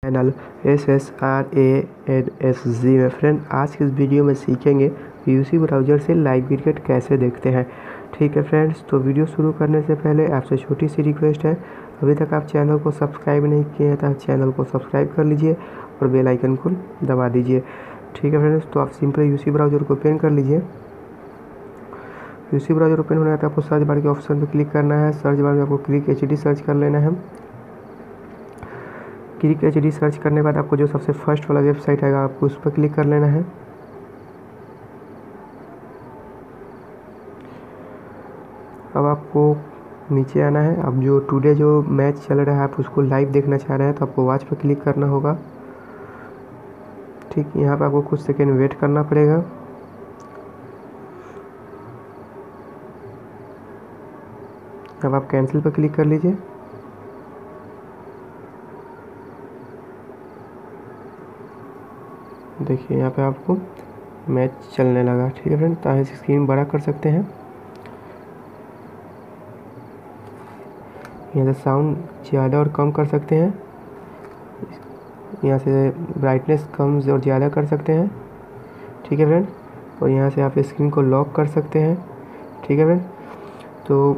Channel SSRANSG में। Friend, आज की इस वीडियो में सीखेंगे कि यूसी ब्राउज़र से लाइव क्रिकेट कैसे देखते हैं। ठीक है फ्रेंड्स, तो वीडियो शुरू करने से पहले आपसे छोटी सी रिक्वेस्ट है, अभी तक आप चैनल को सब्सक्राइब नहीं किए हैं तो आप चैनल को सब्सक्राइब कर लीजिए और बेल आइकन को दबा दीजिए। ठीक है फ्रेंड्स, तो आप सिंपली यूसी ब्राउज़र को ओपन कर लीजिए। यूसी ब्राउज़र ओपन होने के बाद आपको सर्च बार के ऑप्शन पर क्लिक करना है। सर्च बार में आपको क्लिक HD सर्च कर लेना है। क्लिक HD सर्च करने के बाद आपको जो सबसे फर्स्ट वाला वेबसाइट आएगा आपको उस पर क्लिक कर लेना है। अब आपको नीचे आना है। अब जो टुडे जो मैच चल रहा है आप उसको लाइव देखना चाह रहे हैं तो आपको वॉच पर क्लिक करना होगा। ठीक, यहाँ पे आपको कुछ सेकेंड वेट करना पड़ेगा। अब आप कैंसिल पर क्लिक कर लीजिए। देखिए यहाँ पे आपको मैच चलने लगा। ठीक है फ्रेंड, तो इस स्क्रीन बड़ा कर सकते हैं। यहाँ से साउंड ज़्यादा और कम कर सकते हैं। यहाँ से ब्राइटनेस कम और ज़्यादा कर सकते हैं। ठीक है फ्रेंड, और यहाँ से आप स्क्रीन को लॉक कर सकते हैं। ठीक है फ्रेंड, तो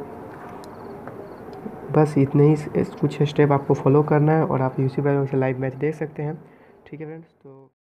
बस इतने ही कुछ स्टेप आपको फॉलो करना है और आप यूसी ब्राउज़र से लाइव मैच देख सकते हैं। ठीक है फ्रेंड्स, तो